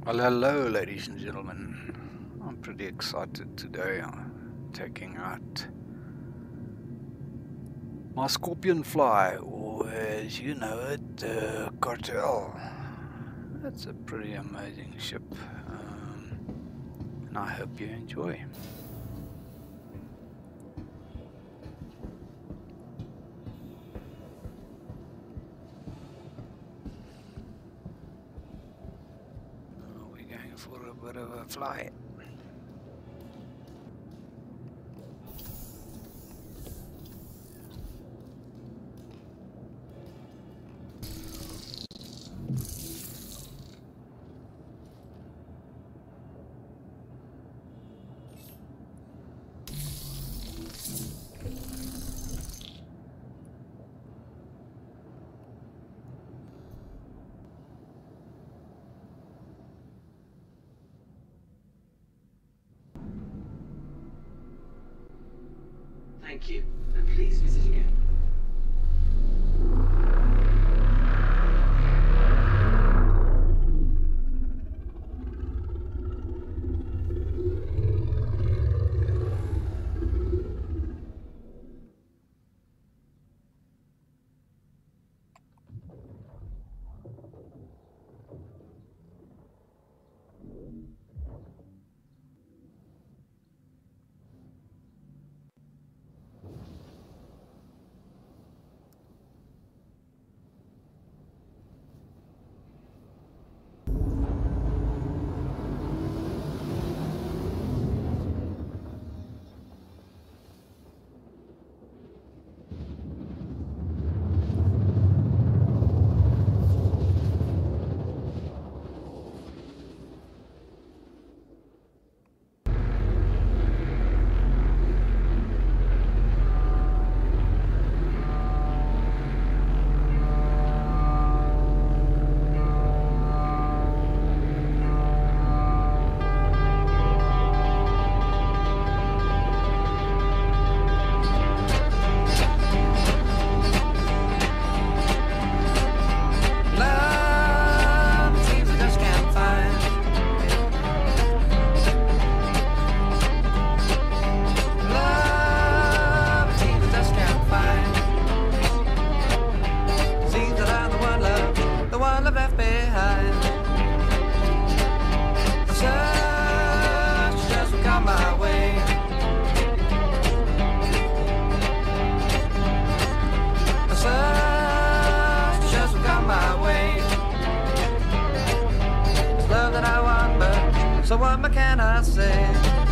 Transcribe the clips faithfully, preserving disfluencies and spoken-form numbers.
Well, hello, ladies and gentlemen. I'm pretty excited today. I'm taking out my scorpion fly, or as you know it, uh, Khartu-al. That's a pretty amazing ship, um, and I hope you enjoy. We're going for a bit of a fly. Thank you, and please visit again. So what more can I say?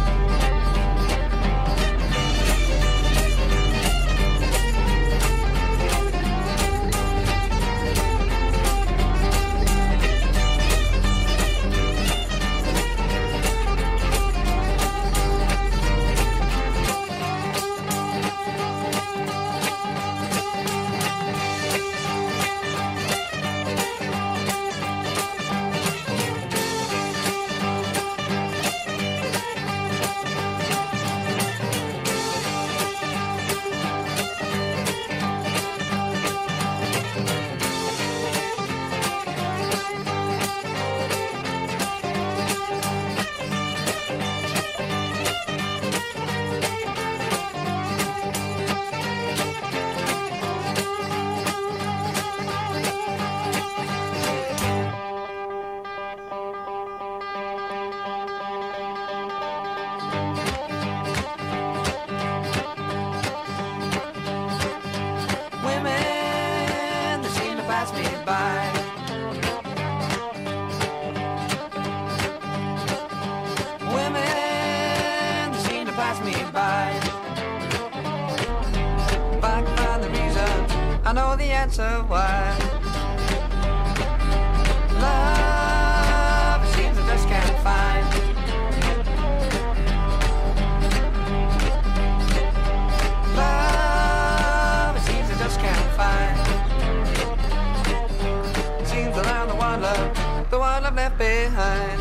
I know the answer why. Love, it seems I just can't find. Love, it seems I just can't find. It seems that I'm the one love, the one I've left behind.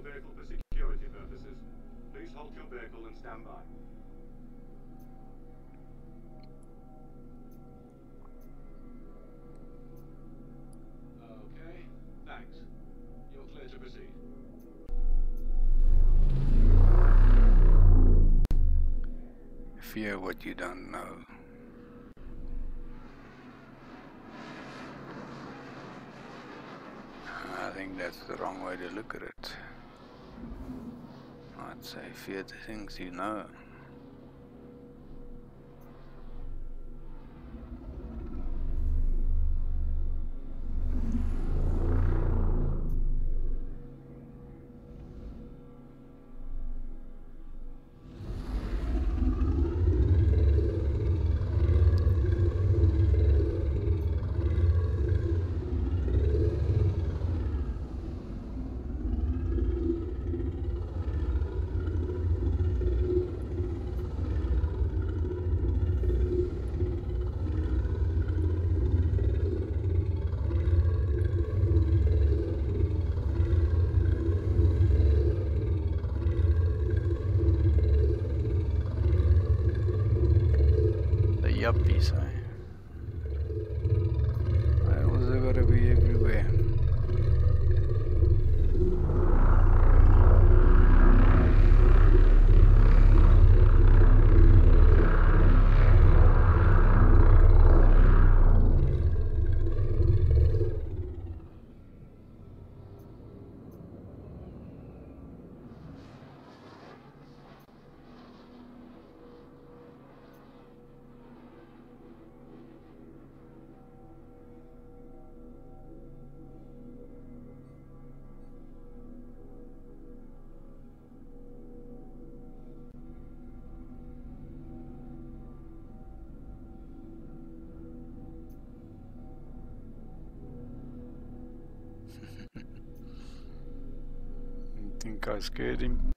vehicle for security purposes. Please halt your vehicle and stand by. Okay, thanks. You're clear to proceed. Fear what you don't know. I think that's the wrong way to look at it. I'd say fear the things you know. Yuppies, eh? Why was they gotta be everywhere? You think I scared him?